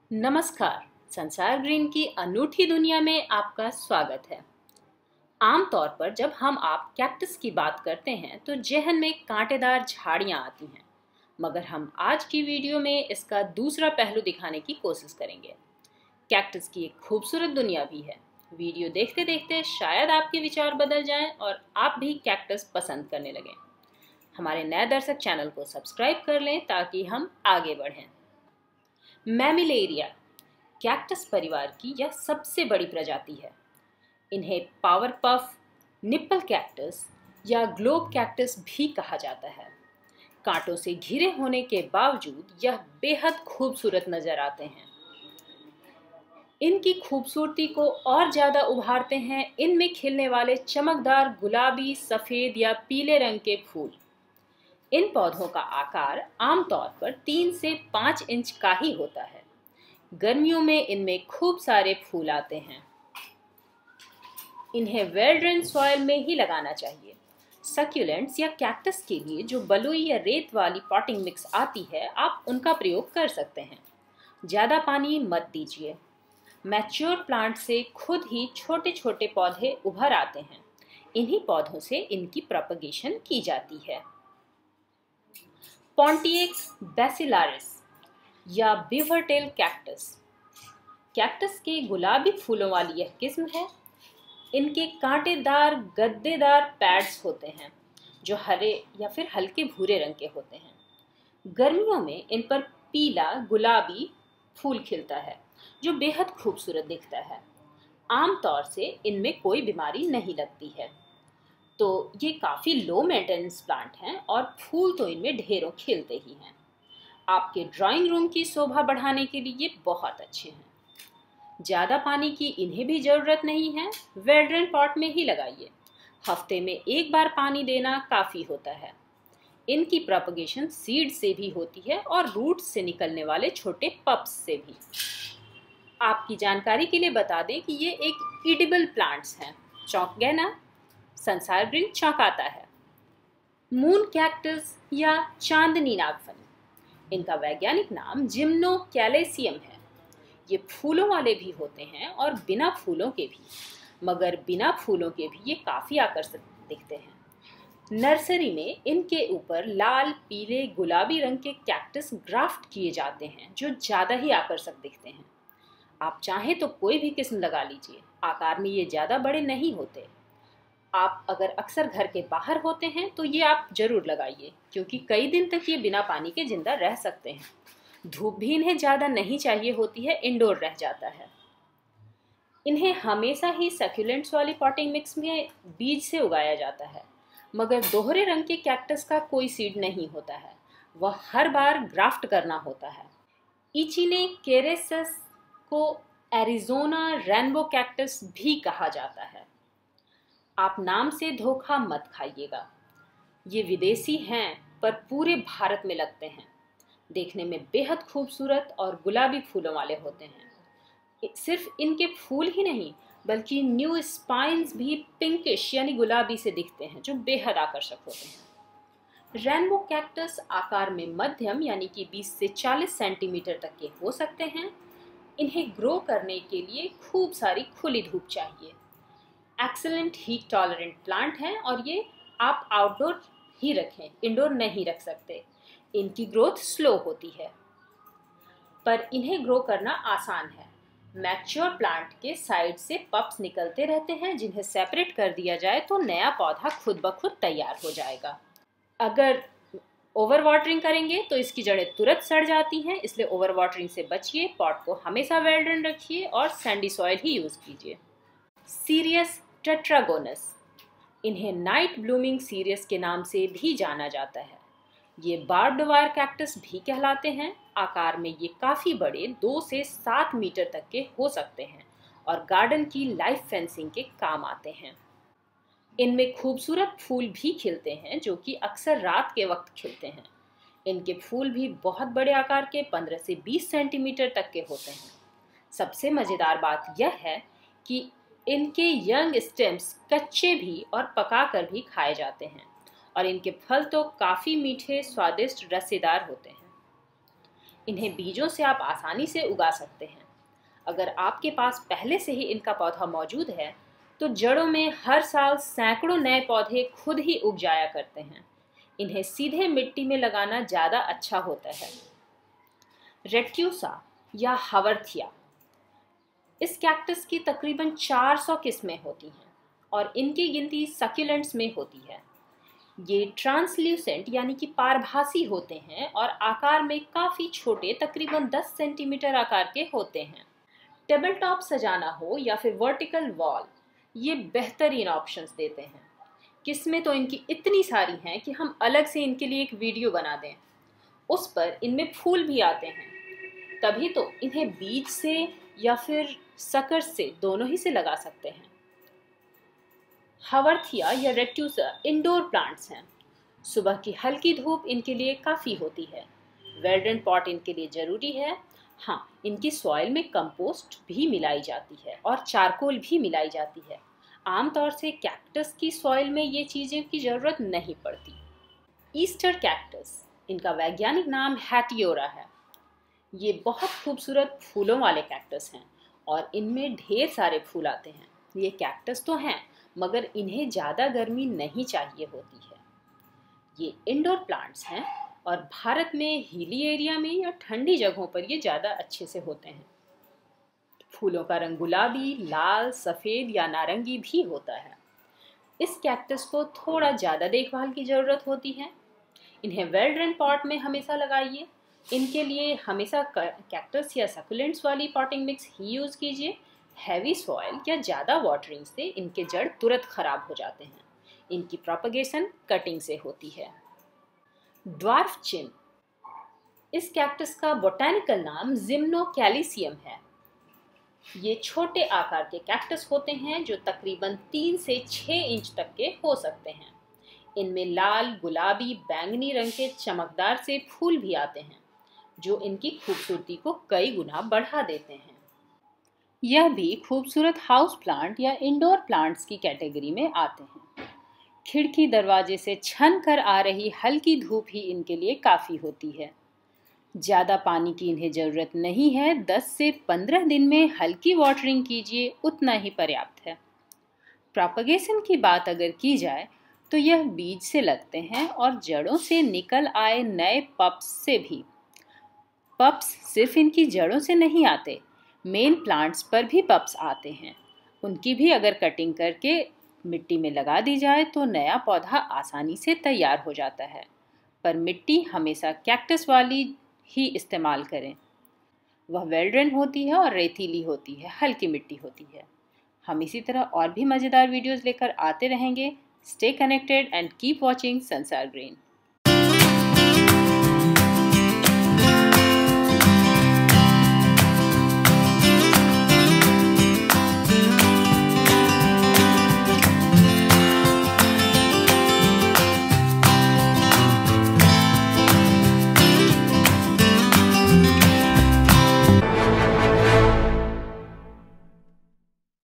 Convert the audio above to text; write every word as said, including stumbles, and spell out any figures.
नमस्कार। संसार ग्रीन की अनूठी दुनिया में आपका स्वागत है। आमतौर पर जब हम आप कैक्टस की बात करते हैं तो जहन में कांटेदार झाड़ियां आती हैं, मगर हम आज की वीडियो में इसका दूसरा पहलू दिखाने की कोशिश करेंगे। कैक्टस की एक खूबसूरत दुनिया भी है। वीडियो देखते देखते शायद आपके विचार बदल जाएं और आप भी कैक्टस पसंद करने लगें। हमारे नए दर्शक चैनल को सब्सक्राइब कर लें ताकि हम आगे बढ़ें। मैमिलेरिया कैक्टस परिवार की यह सबसे बड़ी प्रजाति है। इन्हें पावर पफ, निप्पल कैक्टस या ग्लोब कैक्टस भी कहा जाता है। कांटों से घिरे होने के बावजूद यह बेहद खूबसूरत नजर आते हैं। इनकी खूबसूरती को और ज्यादा उभारते हैं इनमें खिलने वाले चमकदार गुलाबी, सफेद या पीले रंग के फूल। इन पौधों का आकार आमतौर पर तीन से पाँच इंच का ही होता है। गर्मियों में इनमें खूब सारे फूल आते हैं। इन्हें वेल ड्रेन सॉइल में ही लगाना चाहिए। सक्यूलेंट्स या कैक्टस के लिए जो बलुई या रेत वाली पॉटिंग मिक्स आती है, आप उनका प्रयोग कर सकते हैं। ज़्यादा पानी मत दीजिए। मैच्योर प्लांट से खुद ही छोटे छोटे पौधे उभर आते हैं। इन्हीं पौधों से इनकी प्रोपगेशन की जाती है। पॉन्टिएक बैसिलारिस या बीवरटेल कैक्टस कैक्टस के गुलाबी फूलों वाली यह किस्म है। इनके कांटेदार गद्देदार पैड्स होते हैं जो हरे या फिर हल्के भूरे रंग के होते हैं। गर्मियों में इन पर पीला गुलाबी फूल खिलता है जो बेहद खूबसूरत दिखता है। आमतौर से इनमें कोई बीमारी नहीं लगती है, तो ये काफ़ी लो मेंटेनेंस प्लांट हैं और फूल तो इनमें ढेरों खिलते ही हैं। आपके ड्राइंग रूम की शोभा बढ़ाने के लिए ये बहुत अच्छे हैं। ज़्यादा पानी की इन्हें भी ज़रूरत नहीं है। वेल ड्रेन पॉट में ही लगाइए। हफ्ते में एक बार पानी देना काफ़ी होता है। इनकी प्रोपगेशन सीड से भी होती है और रूट से निकलने वाले छोटे पप्स से भी। आपकी जानकारी के लिए बता दें कि ये एक ईडिबल प्लांट्स हैं। चौंक गए ना? संसार ग्रीन चौंकाता है। मून कैक्टस या चांदनी नागफनी, इनका वैज्ञानिक नाम जिम्नोकैलेसियम है। ये फूलों वाले भी होते हैं और बिना फूलों के भी, मगर बिना फूलों के भी ये काफ़ी आकर्षक दिखते हैं। नर्सरी में इनके ऊपर लाल, पीले, गुलाबी रंग के कैक्टस ग्राफ्ट किए जाते हैं जो ज़्यादा ही आकर्षक दिखते हैं। आप चाहें तो कोई भी किस्म लगा लीजिए। आकार में ये ज़्यादा बड़े नहीं होते। आप अगर अक्सर घर के बाहर होते हैं तो ये आप जरूर लगाइए, क्योंकि कई दिन तक ये बिना पानी के जिंदा रह सकते हैं। धूप भी इन्हें ज़्यादा नहीं चाहिए होती है, इंडोर रह जाता है। इन्हें हमेशा ही सक्यूलेंट्स वाली पॉटिंग मिक्स में बीज से उगाया जाता है, मगर दोहरे रंग के कैक्टस का कोई सीड नहीं होता है। वह हर बार ग्राफ्ट करना होता है। इचिनेकेरेसस को एरिज़ोना रेनबो कैक्टस भी कहा जाता है। आप नाम से धोखा मत खाइएगा। ये विदेशी हैं पर पूरे भारत में लगते हैं। देखने में बेहद खूबसूरत और गुलाबी फूलों वाले होते हैं। सिर्फ इनके फूल ही नहीं बल्कि न्यू स्पाइन्स भी पिंकिश यानी गुलाबी से दिखते हैं जो बेहद आकर्षक होते हैं। रेनबो कैक्टस आकार में मध्यम यानी कि बीस से चालीस सेंटीमीटर तक के हो सकते हैं। इन्हें ग्रो करने के लिए खूब सारी खुली धूप चाहिए। एक्सीलेंट हीट टॉलरेंट प्लांट हैं और ये आप आउटडोर ही रखें, इंडोर नहीं रख सकते। इनकी ग्रोथ स्लो होती है, पर इन्हें ग्रो करना आसान है। मैच्योर प्लांट के साइड से पप्स निकलते रहते हैं, जिन्हें सेपरेट कर दिया जाए तो नया पौधा खुद ब खुद तैयार हो जाएगा। अगर ओवर वाटरिंग करेंगे तो इसकी जड़ें तुरंत सड़ जाती हैं, इसलिए ओवर वाटरिंग से बचिए। पॉट को हमेशा वेल ड्रेन रखिए और सैंडी सॉइल ही यूज़ कीजिए। सीरियस टेट्रागोनस, इन्हें नाइट ब्लूमिंग सीरियस के नाम से भी जाना जाता है। ये बार्ब्ड वायर कैक्टस भी कहलाते हैं। आकार में ये काफ़ी बड़े दो से सात मीटर तक के हो सकते हैं और गार्डन की लाइफ फेंसिंग के काम आते हैं। इनमें खूबसूरत फूल भी खिलते हैं जो कि अक्सर रात के वक्त खिलते हैं। इनके फूल भी बहुत बड़े आकार के पंद्रह से बीस सेंटीमीटर तक के होते हैं। सबसे मज़ेदार बात यह है कि इनके यंग स्टेम्स कच्चे भी और पकाकर भी खाए जाते हैं और इनके फल तो काफ़ी मीठे, स्वादिष्ट, रसेदार होते हैं। इन्हें बीजों से आप आसानी से उगा सकते हैं। अगर आपके पास पहले से ही इनका पौधा मौजूद है तो जड़ों में हर साल सैकड़ों नए पौधे खुद ही उग जाया करते हैं। इन्हें सीधे मिट्टी में लगाना ज़्यादा अच्छा होता है। रेट्यूसा या हवर्थिया, इस कैक्टस की तकरीबन चार सौ किस्में होती हैं और इनकी गिनती सक्यूलेंट्स में होती है। ये ट्रांसल्यूसेंट यानी कि पारभासी होते हैं और आकार में काफ़ी छोटे, तकरीबन दस सेंटीमीटर आकार के होते हैं। टेबल टॉप सजाना हो या फिर वर्टिकल वॉल, ये बेहतरीन ऑप्शंस देते हैं। किस्में तो इनकी इतनी सारी हैं कि हम अलग से इनके लिए एक वीडियो बना दें। उस पर इनमें फूल भी आते हैं, तभी तो इन्हें बीज से या फिर सकर से, दोनों ही से लगा सकते हैं। हवर्थिया या रेट्यूसा इंडोर प्लांट्स हैं। सुबह की हल्की धूप इनके लिए काफ़ी होती है। वेल पॉट इनके लिए ज़रूरी है। हाँ, इनकी सॉइल में कंपोस्ट भी मिलाई जाती है और चारकोल भी मिलाई जाती है। आमतौर से कैक्टस की सॉइल में ये चीज़ें की ज़रूरत नहीं पड़ती। ईस्टर कैक्टस, इनका वैज्ञानिक नाम हैटियोरा है। ये बहुत खूबसूरत फूलों वाले कैक्टस हैं और इनमें ढेर सारे फूल आते हैं। ये कैक्टस तो हैं, मगर इन्हें ज़्यादा गर्मी नहीं चाहिए होती है। ये इंडोर प्लांट्स हैं और भारत में हिली एरिया में या ठंडी जगहों पर ये ज़्यादा अच्छे से होते हैं। फूलों का रंग गुलाबी, लाल, सफ़ेद या नारंगी भी होता है। इस कैक्टस को थोड़ा ज़्यादा देखभाल की ज़रूरत होती है। इन्हें वेल ड्रेन पॉट में हमेशा लगाइए। इनके लिए हमेशा कैक्टस या सकुलेंट्स वाली पॉटिंग मिक्स ही यूज़ कीजिए। हैवी सॉइल या ज़्यादा वाटरिंग से इनके जड़ तुरंत खराब हो जाते हैं। इनकी प्रोपगेशन कटिंग से होती है। ड्वार्फ चिन, इस कैक्टस का बोटैनिकल नाम जिम्नोकैलिसियम है। ये छोटे आकार के कैक्टस होते हैं जो तकरीबन तीन से छः इंच तक के हो सकते हैं। इनमें लाल, गुलाबी, बैंगनी रंग के चमकदार से फूल भी आते हैं जो इनकी खूबसूरती को कई गुना बढ़ा देते हैं। यह भी खूबसूरत हाउस प्लांट या इंडोर प्लांट्स की कैटेगरी में आते हैं। खिड़की दरवाजे से छन कर आ रही हल्की धूप ही इनके लिए काफ़ी होती है। ज़्यादा पानी की इन्हें ज़रूरत नहीं है। दस से पंद्रह दिन में हल्की वाटरिंग कीजिए, उतना ही पर्याप्त है। प्रोपगेशन की बात अगर की जाए तो यह बीज से लगते हैं और जड़ों से निकल आए नए पप्स से भी। पप्स सिर्फ इनकी जड़ों से नहीं आते, मेन प्लांट्स पर भी पप्स आते हैं। उनकी भी अगर कटिंग करके मिट्टी में लगा दी जाए तो नया पौधा आसानी से तैयार हो जाता है। पर मिट्टी हमेशा कैक्टस वाली ही इस्तेमाल करें। वह वेल ड्रेन होती है और रेतीली होती है, हल्की मिट्टी होती है। हम इसी तरह और भी मज़ेदार वीडियोस लेकर आते रहेंगे। Stay connected and keep watching Sansar green.